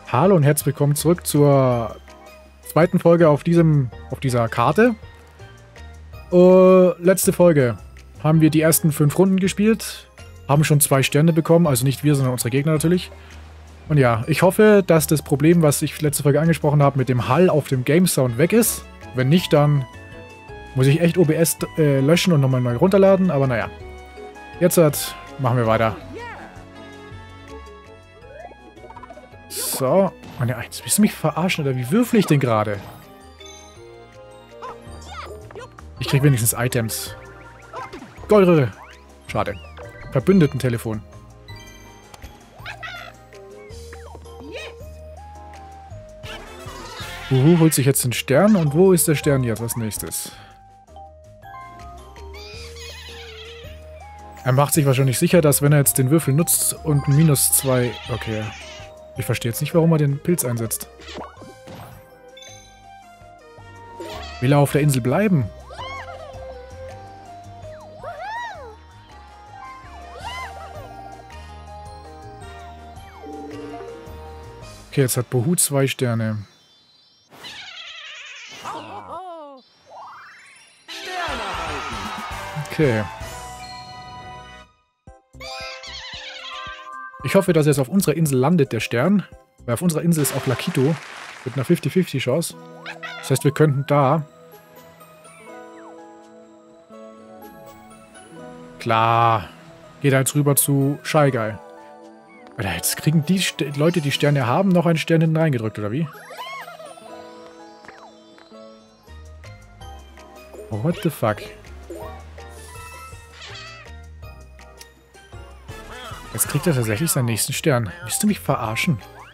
Hallo und herzlich willkommen zurück zur zweiten Folge auf dieser Karte. Letzte Folge haben wir die ersten 5 Runden gespielt, haben schon 2 Sterne bekommen, also nicht wir, sondern unsere Gegner natürlich. Und ja, ich hoffe, dass das Problem, was ich letzte Folge angesprochen habe, mit dem Hall auf dem Game Sound weg ist. Wenn nicht, dann muss ich echt OBS löschen und nochmal neu runterladen, aber naja. Jetzt machen wir weiter. So. Und ja, jetzt willst du mich verarschen, oder wie würfel ich denn gerade? Ich krieg wenigstens Items. Goldröhre. Schade. Verbündetentelefon. Uhu holt sich jetzt den Stern. Und wo ist der Stern jetzt als nächstes? Er macht sich wahrscheinlich sicher, dass wenn er jetzt den Würfel nutzt und ein -2... Okay. Ich verstehe jetzt nicht, warum er den Pilz einsetzt. Will er auf der Insel bleiben? Okay, jetzt hat Bohu 2 Sterne. Okay. Ich hoffe, dass er jetzt auf unserer Insel landet, der Stern. Weil auf unserer Insel ist auch Lakito. Mit einer 50-50 Chance. Das heißt, wir könnten da... Klar. Geht er jetzt rüber zu Shy Guy. Alter, jetzt kriegen die Leute, die Sterne haben, noch einen Stern hinten reingedrückt, oder wie? Oh, what the fuck? Jetzt kriegt er tatsächlich seinen nächsten Stern. Willst du mich verarschen?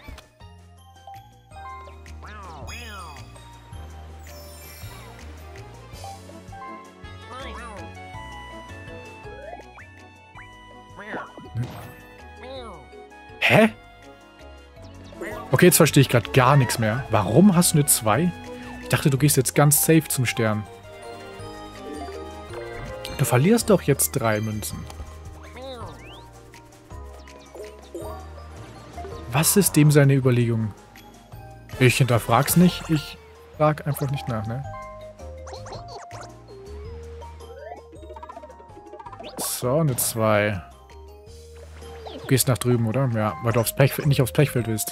Hä? Okay, jetzt verstehe ich gerade gar nichts mehr. Warum hast du eine 2? Ich dachte, du gehst jetzt ganz safe zum Stern. Du verlierst doch jetzt 3 Münzen. Was ist dem seine Überlegung? Ich hinterfrag's nicht. Ich frag einfach nicht nach, ne? So, eine 2. Du gehst nach drüben, oder? Ja, weil du nicht aufs Pechfeld willst.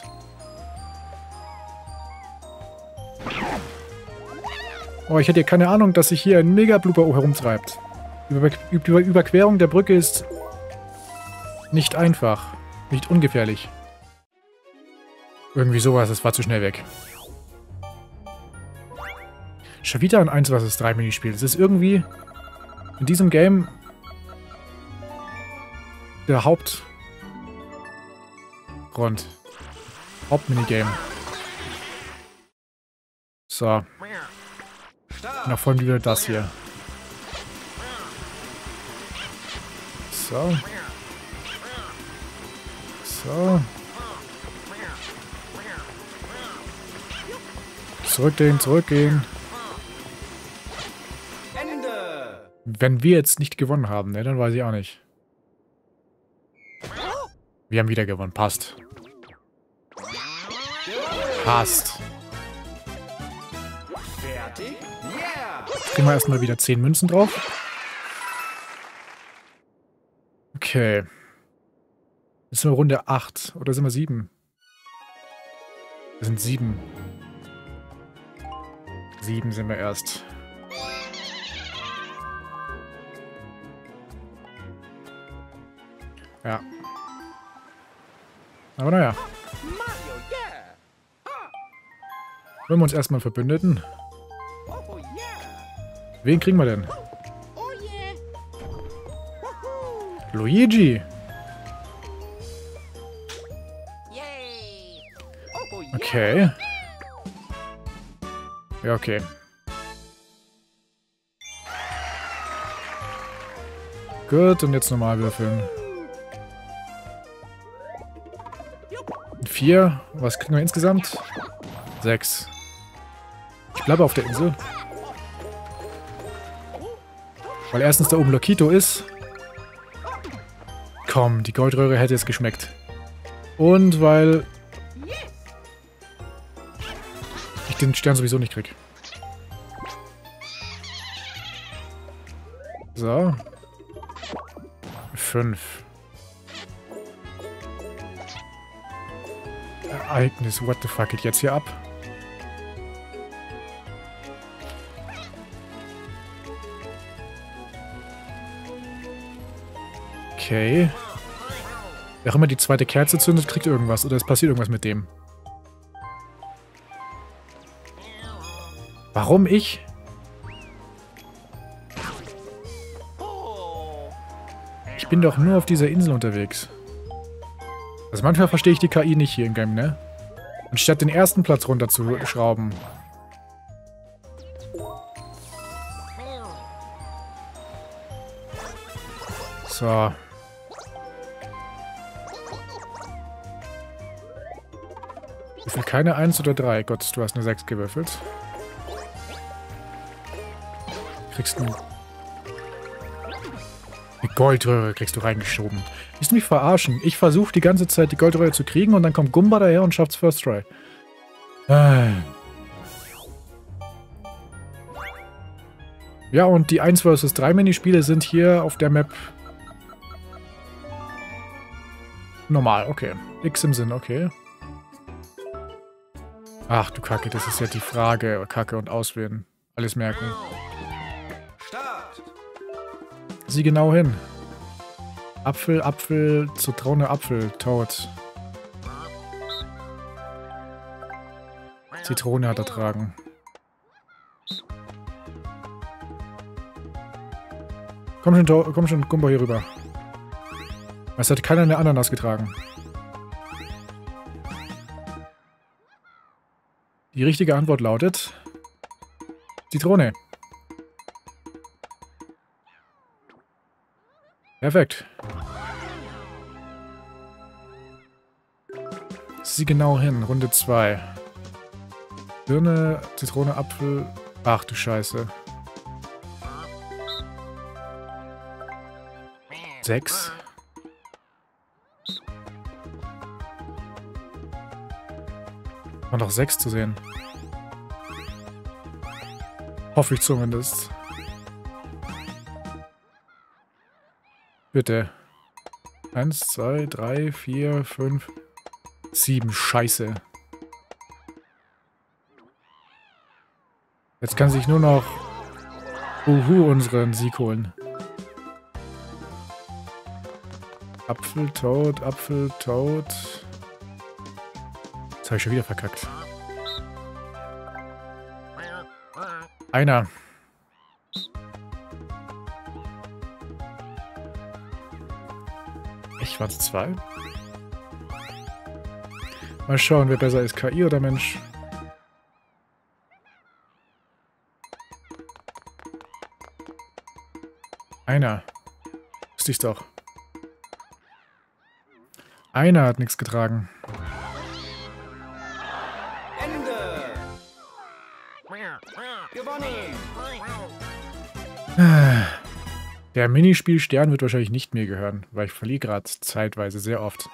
Oh, ich hätte ja keine Ahnung, dass sich hier ein Mega-Blooper herumtreibt. Überquerung der Brücke ist nicht einfach. Nicht ungefährlich. Irgendwie sowas, das war zu schnell weg. Schon wieder ein 1 vs 3 Minispiel. Das ist irgendwie in diesem Game der Hauptminigame. So. Na, vor allem wieder das hier. So. So. Zurückgehen. Ende. Wenn wir jetzt nicht gewonnen haben, ne, dann weiß ich auch nicht. Wir haben wieder gewonnen. Passt. Passt. Fertig? Kriegen wir erstmal wieder 10 Münzen drauf. Okay. Jetzt sind wir Runde 8. Oder sind wir 7? Wir sind 7. 7 sind wir erst. Ja. Aber naja. Wollen wir uns erstmal verbündeten? Wen kriegen wir denn? Luigi! Okay. Ja, okay. Gut, und jetzt normal würfeln. 4. Was kriegen wir insgesamt? 6. Ich bleibe auf der Insel. Weil erstens da oben Lakito ist. Komm, die Goldröhre hätte es geschmeckt. Und weil ich den Stern sowieso nicht krieg. So. 5. Ereignis, what the fuck geht jetzt hier ab? Okay. Wer auch immer die zweite Kerze zündet, kriegt irgendwas. Oder es passiert irgendwas mit dem. Warum ich? Ich bin doch nur auf dieser Insel unterwegs. Also manchmal verstehe ich die KI nicht hier im Game, ne? Anstatt den ersten Platz runterzuschrauben. So. Wie viel? Keine 1 oder 3? Gott, du hast eine 6 gewürfelt. Kriegst du... Eine Goldröhre kriegst du reingeschoben. Willst du mich verarschen? Ich versuche die ganze Zeit die Goldröhre zu kriegen und dann kommt Gumba daher und schafft's First Try. Ja, und die 1 vs 3 Minispiele sind hier auf der Map normal, okay. X im Sinn, okay. Ach du Kacke, das ist ja die Frage. Kacke und auswählen. Alles merken. Sieh genau hin. Apfel, Apfel, Zitrone, Apfel, Toad. Zitrone hat er tragen. Komm schon, Gumba hier rüber. Es hat keiner eine Ananas getragen. Die richtige Antwort lautet... Zitrone. Perfekt. Sieh genau hin. Runde 2. Birne, Zitrone, Apfel. Ach du Scheiße. 6. War noch 6 zu sehen. Hoffe ich zumindest. Bitte. 1, 2, 3, 4, 5, 7. Scheiße. Jetzt kann sich nur noch unseren Sieg holen. Apfel, Toad, Apfel, Toad. Jetzt habe ich schon wieder verkackt. Einer. Ich war 2. Mal schauen, wer besser ist, KI oder Mensch. Einer. Wusste ich doch. Einer hat nichts getragen. Ende. Gewonnen. Der Minispiel-Stern wird wahrscheinlich nicht mir gehören, weil ich verliere gerade zeitweise sehr oft.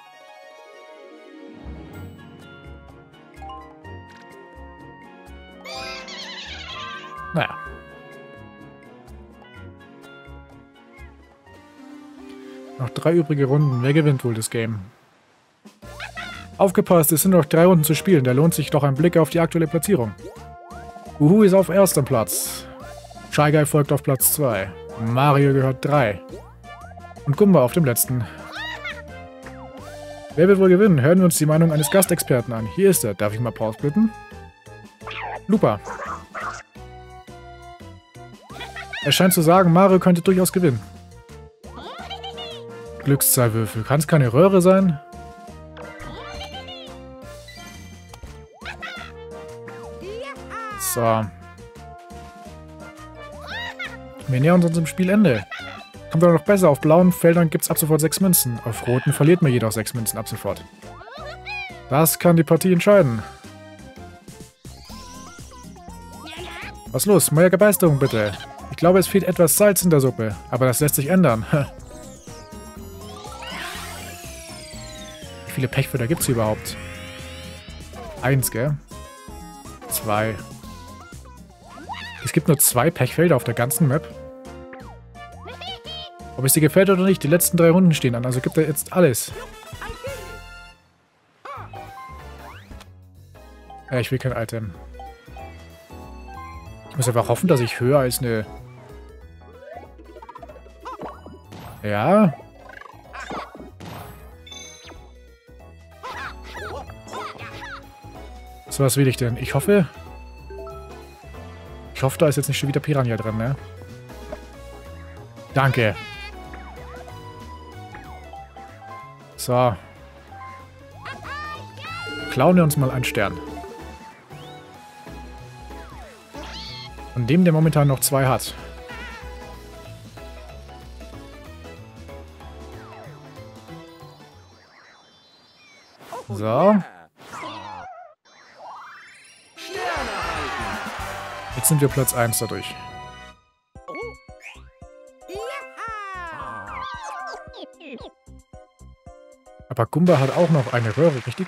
Naja. Noch 3 übrige Runden. Wer gewinnt wohl das Game? Aufgepasst, es sind noch 3 Runden zu spielen. Da lohnt sich doch ein Blick auf die aktuelle Platzierung. Uhu ist auf 1. Platz. Shy Guy folgt auf Platz 2. Mario gehört 3. Und Gumba auf dem letzten. Wer wird wohl gewinnen? Hören wir uns die Meinung eines Gastexperten an. Hier ist er. Darf ich mal Pause bitten? Lupa. Er scheint zu sagen, Mario könnte durchaus gewinnen. Glückszahlwürfel. Kann es keine Röhre sein? So. Wir nähern uns dem Spielende. Kommt aber noch besser. Auf blauen Feldern gibt es ab sofort 6 Münzen. Auf roten verliert man jedoch 6 Münzen ab sofort. Das kann die Partie entscheiden. Was los? Mehr Begeisterung bitte. Ich glaube, es fehlt etwas Salz in der Suppe. Aber das lässt sich ändern. Wie viele Pechfelder gibt es hier überhaupt? 1, gell? 2. Es gibt nur 2 Pechfelder auf der ganzen Map. Ob es dir gefällt oder nicht, die letzten 3 Runden stehen an, also gibt er jetzt alles. Ja, ich will kein Item. Ich muss einfach hoffen, dass ich höher als eine... Ja. So, was will ich denn? Ich hoffe, da ist jetzt nicht schon wieder Piranha drin, ne? Danke. So. Klauen wir uns mal einen Stern. Von dem, der momentan noch 2 hat. So. Jetzt sind wir Platz 1 dadurch. Aber Gumba hat auch noch eine Röhre, richtig?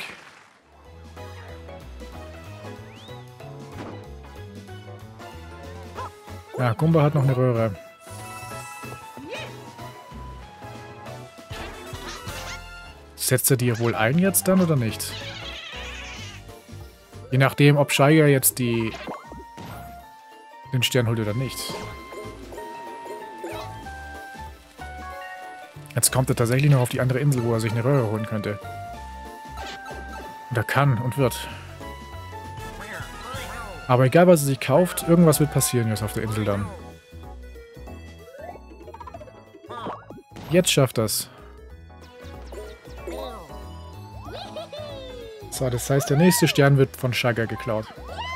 Ja, Gumba hat noch eine Röhre. Setzt er die wohl ein jetzt dann oder nicht? Je nachdem, ob Shaiga jetzt den Stern holt oder nicht. Jetzt kommt er tatsächlich noch auf die andere Insel, wo er sich eine Röhre holen könnte. Und er kann und wird. Aber egal, was er sich kauft, irgendwas wird passieren jetzt auf der Insel dann. Jetzt schafft er es. So, das heißt, der nächste Stern wird von Shaiga geklaut.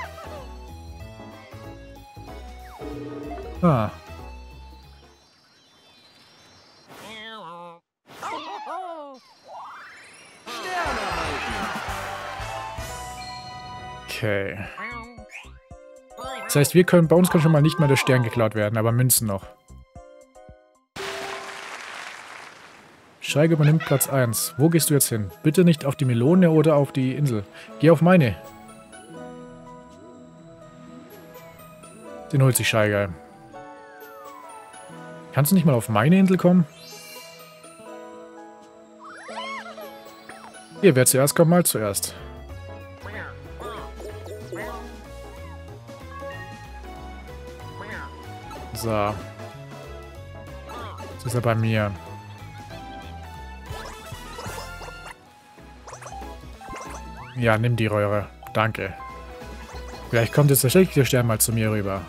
Ah. Okay. Das heißt, bei uns kann schon mal nicht mehr der Stern geklaut werden, aber Münzen noch. Shaiga übernimmt Platz 1. Wo gehst du jetzt hin? Bitte nicht auf die Melone oder auf die Insel. Geh auf meine. Den holt sich Shaiga. Kannst du nicht mal auf meine Insel kommen? Hier, wer zuerst kommt, mal zuerst. So. Jetzt ist er bei mir. Ja, nimm die Röhre. Danke. Vielleicht kommt jetzt der schlechte Stern mal zu mir rüber.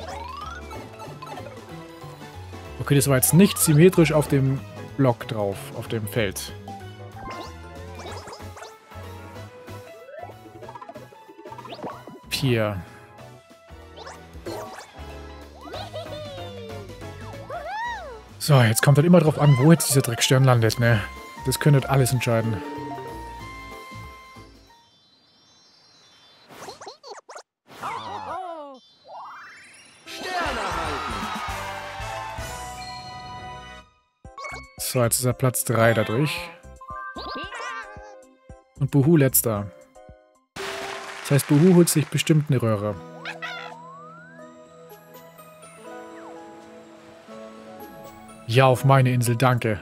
Okay, das war jetzt nicht symmetrisch auf dem Block drauf, auf dem Feld. Hier. So, jetzt kommt halt immer drauf an, wo jetzt dieser Dreckstern landet, ne? Das könnte alles entscheiden. So, jetzt ist er Platz 3 dadurch. Und Buhu letzter. Das heißt, Buhu holt sich bestimmt eine Röhre. Ja, auf meine Insel, danke.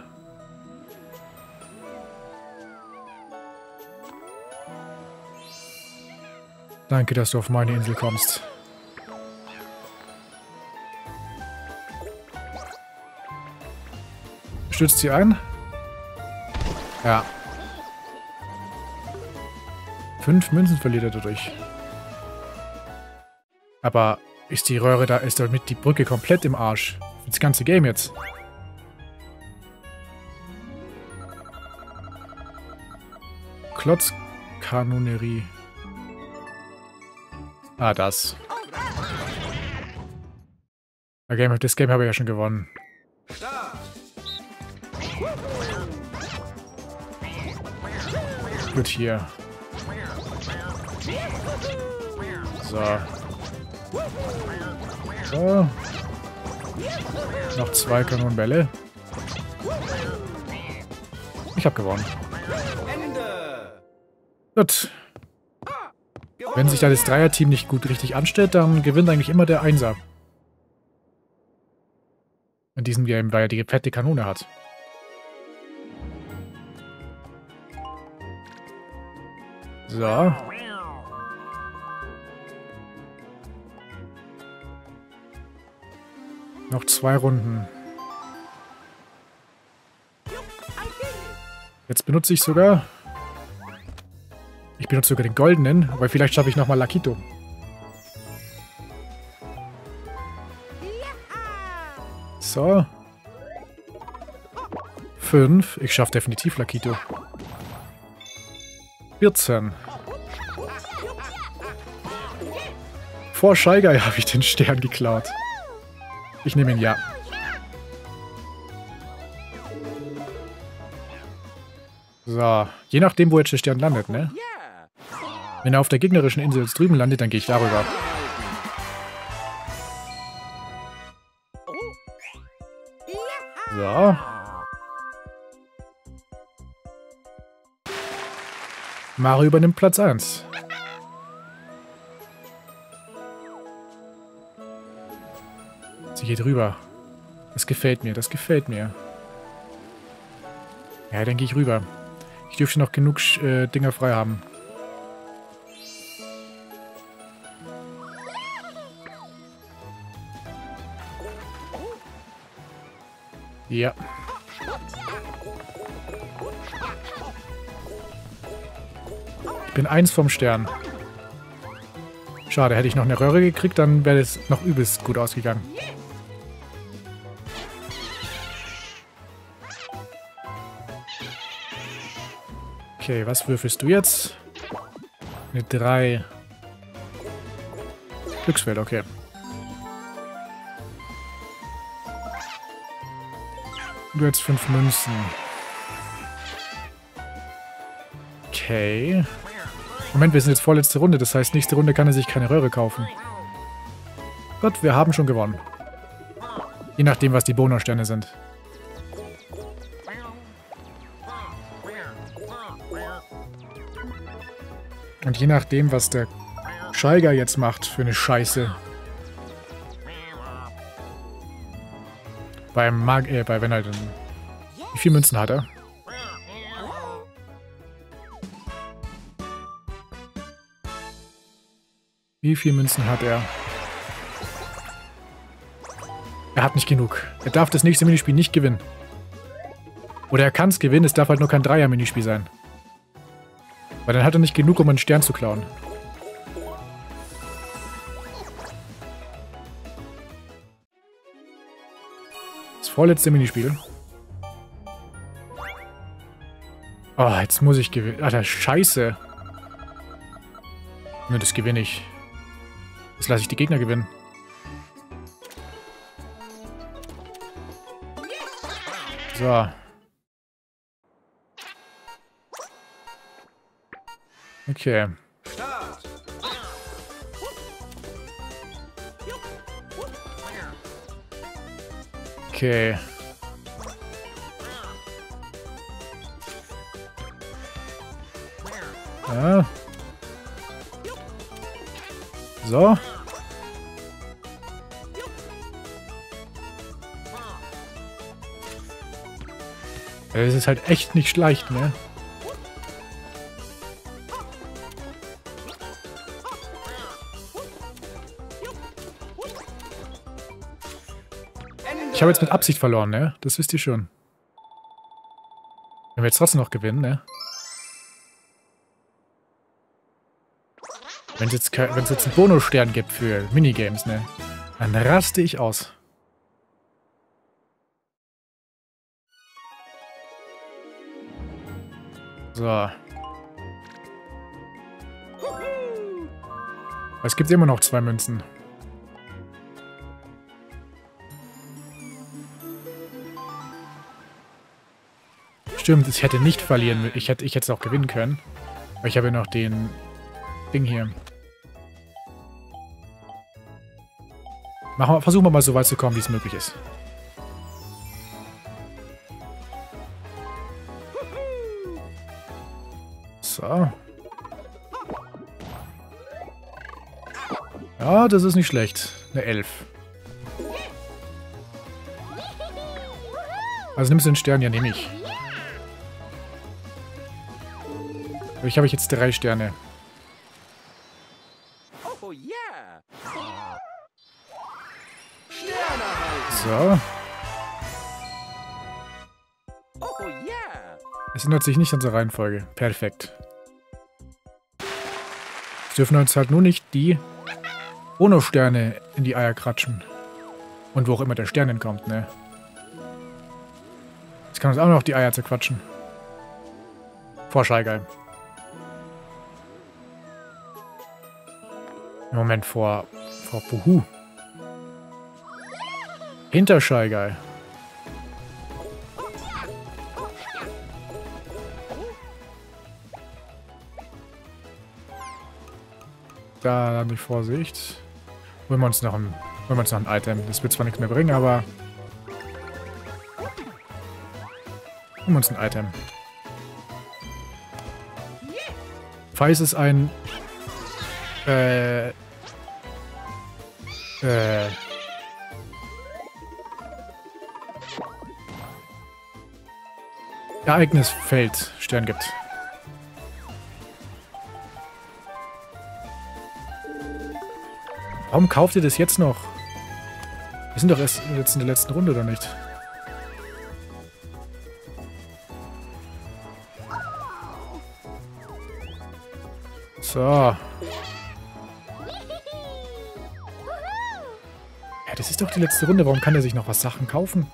Danke, dass du auf meine Insel kommst. Stützt sie ein? Ja. 5 Münzen verliert er dadurch. Aber ist die Röhre da, ist damit die Brücke komplett im Arsch? Das ganze Game jetzt. Klotzkanonerie. Ah, das. Das Game habe ich ja schon gewonnen. Gut, hier. So. So. Noch 2 Kanonenbälle. Ich habe gewonnen. Gut. Wenn sich da das Dreierteam nicht gut richtig anstellt, dann gewinnt eigentlich immer der Einser. In diesem Game, weil er die fette Kanone hat. So. Noch 2 Runden. Jetzt benutze ich sogar... Ich benutze sogar den goldenen, weil vielleicht schaffe ich nochmal Lakito. So. 5. Ich schaffe definitiv Lakito. 14. Vor Shy Guy habe ich den Stern geklaut. Ich nehme ihn, ja. So, je nachdem, wo jetzt der Stern landet, ne? Wenn er auf der gegnerischen Insel jetzt drüben landet, dann gehe ich darüber. So. Mario übernimmt Platz 1. Sie geht rüber. Das gefällt mir, das gefällt mir. Ja, dann gehe ich rüber. Ich dürfte noch genug Dinger frei haben. Ja. Ich bin 1 vom Stern. Schade, hätte ich noch eine Röhre gekriegt, dann wäre es noch übelst gut ausgegangen. Okay, was würfelst du jetzt? Eine 3. Glücksfeld, okay. Du jetzt 5 Münzen. Okay. Moment, wir sind jetzt vorletzte Runde. Das heißt, nächste Runde kann er sich keine Röhre kaufen. Gott, wir haben schon gewonnen. Je nachdem, was die Bonussterne sind. Und je nachdem, was der Scheiger jetzt macht für eine Scheiße. Bei wenn er dann... Wie viele Münzen hat er? Wie viele Münzen hat er? Er hat nicht genug. Er darf das nächste Minispiel nicht gewinnen. Oder er kann es gewinnen, es darf halt nur kein Dreier-Minispiel sein. Weil dann hat er nicht genug, um einen Stern zu klauen. Das vorletzte Minispiel. Oh, jetzt muss ich gewinnen. Alter, scheiße. Ne, das gewinne ich. Jetzt lasse ich die Gegner gewinnen. So. Okay. Okay. Ja. So. Das ist halt echt nicht leicht, ne? Ich habe jetzt mit Absicht verloren, ne? Das wisst ihr schon. Wenn wir jetzt trotzdem noch gewinnen, ne? Wenn es jetzt einen Bonusstern gibt für Minigames, ne? Dann raste ich aus. So. Es gibt immer noch 2 Münzen. Stimmt, ich hätte nicht verlieren müssen. Ich hätte es auch gewinnen können. Aber ich habe ja noch den Ding hier. Versuchen wir mal so weit zu kommen, wie es möglich ist. So. Ja, das ist nicht schlecht. Eine 11. Also nimmst du den Stern? Ja, nehme ich. Ich habe jetzt 3 Sterne. Oh yeah! So. Oh yeah! Es ändert sich nicht unsere Reihenfolge. Perfekt. Es dürfen uns halt nur nicht die Bono-Sterne in die Eier kratschen. Und wo auch immer der Stern hinkommt, ne? Jetzt kann uns auch noch die Eier zerquatschen. Vor Scheigeil. Moment, vor Buhu. Hinter Scheigeil. Da dann die Vorsicht. Holen wir uns noch ein Item. Das wird zwar nichts mehr bringen, aber holen wir uns ein Item. Falls es ein Ereignisfeld Stern gibt. Warum kauft ihr das jetzt noch? Wir sind doch erst jetzt in der letzten Runde, oder nicht? So. Ja, das ist doch die letzte Runde. Warum kann er sich noch was Sachen kaufen?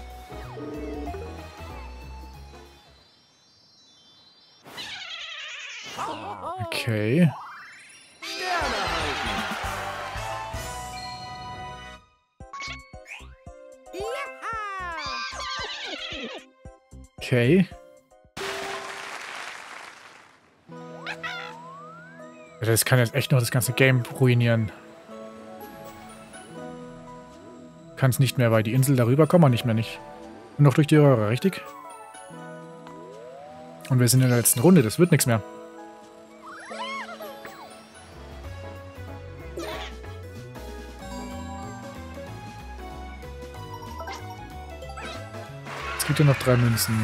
Okay. Okay. Das kann jetzt echt noch das ganze Game ruinieren. Kann es nicht mehr, weil die Insel darüber kommen wir nicht mehr nicht. Und noch durch die Röhre, richtig? Und wir sind in der letzten Runde, das wird nichts mehr. Es gibt ja noch 3 Münzen.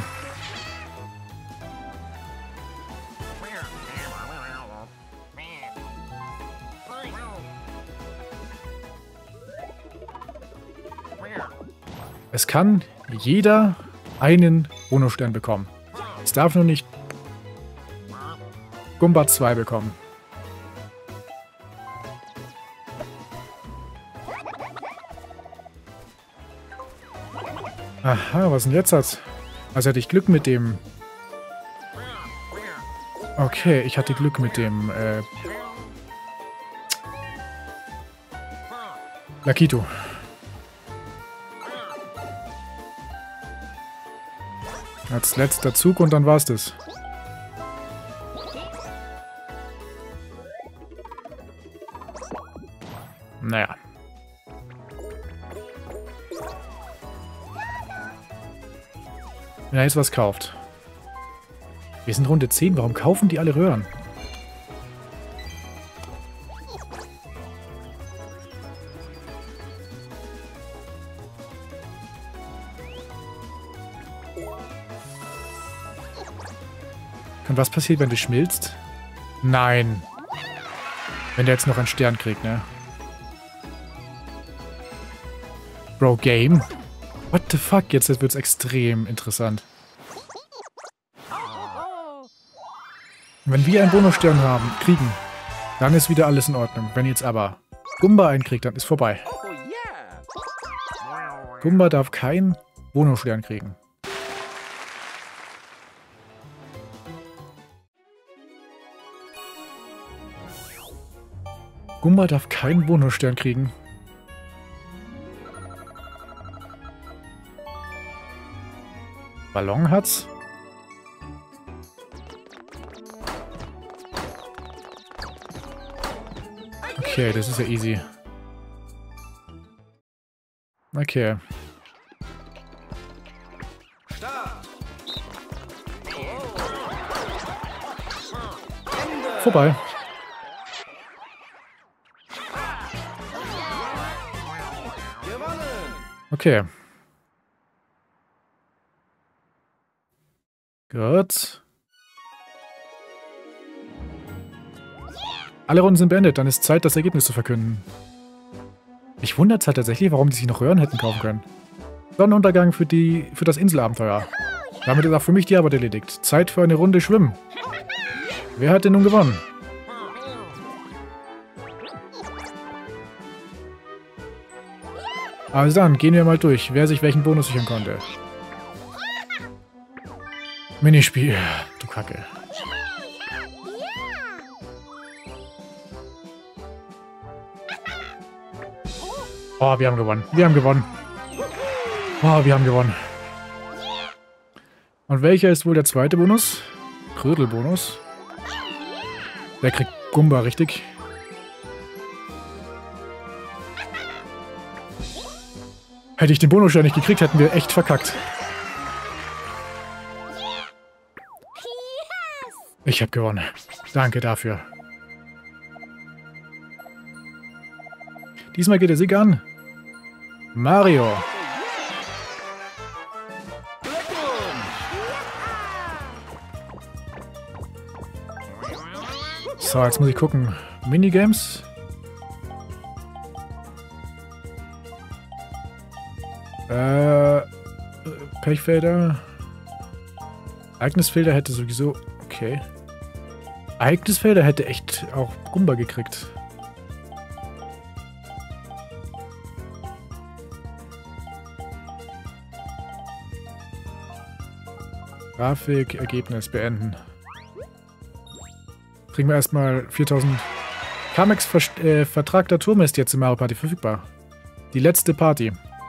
Es kann jeder einen Bonusstern bekommen. Es darf nur nicht Gumba 2 bekommen. Aha, was denn jetzt hat? Also hatte ich Glück mit dem... Okay, ich hatte Glück mit dem... Lakito. Als letzter Zug und dann war's das. Naja. Wenn er jetzt was kauft. Wir sind Runde 10. Warum kaufen die alle Röhren? Und was passiert, wenn du schmilzt? Nein. Wenn der jetzt noch einen Stern kriegt, ne? Bro, Game? What the fuck? Jetzt wird's extrem interessant. Wenn wir einen Bonusstern kriegen, dann ist wieder alles in Ordnung. Wenn jetzt aber Gumba einen kriegt, dann ist vorbei. Gumba darf keinen Bonusstern kriegen. Gumba darf keinen Bonusstern kriegen. Ballon hat's. Okay, das ist ja easy. Okay. Vorbei. Okay. Gut. Alle Runden sind beendet, dann ist Zeit, das Ergebnis zu verkünden. Mich wundert es halt tatsächlich, warum die sich noch Röhren hätten kaufen können. Sonnenuntergang für das Inselabenteuer. Damit ist auch für mich die Arbeit erledigt. Zeit für eine Runde Schwimmen. Wer hat denn nun gewonnen? Also dann, gehen wir mal durch, wer sich welchen Bonus sichern konnte. Minispiel. Du Kacke. Oh, wir haben gewonnen. Wir haben gewonnen. Oh, wir haben gewonnen. Und welcher ist wohl der zweite Bonus? Krödelbonus. Der kriegt Gumba, richtig? Hätte ich den Bonusstein nicht gekriegt, hätten wir echt verkackt. Ich habe gewonnen. Danke dafür. Diesmal geht der Sieg an Mario. So, jetzt muss ich gucken. Minigames. Pechfelder. Ereignisfelder hätte sowieso... Okay. Ereignisfelder hätte echt auch Gumba gekriegt. Grafik, Ergebnis beenden. Kriegen wir erstmal 4000. Kamex vertragter Turm ist jetzt in Mario Party verfügbar. Die letzte Party.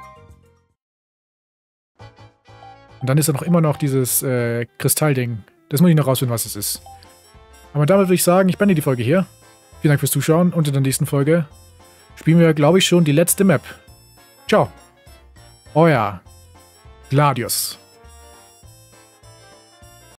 Und dann ist da noch immer noch dieses Kristallding. Das muss ich noch rausfinden, was es ist. Aber damit würde ich sagen, ich beende die Folge hier. Vielen Dank fürs Zuschauen und in der nächsten Folge spielen wir, glaube ich, schon die letzte Map. Ciao. Euer Gladius.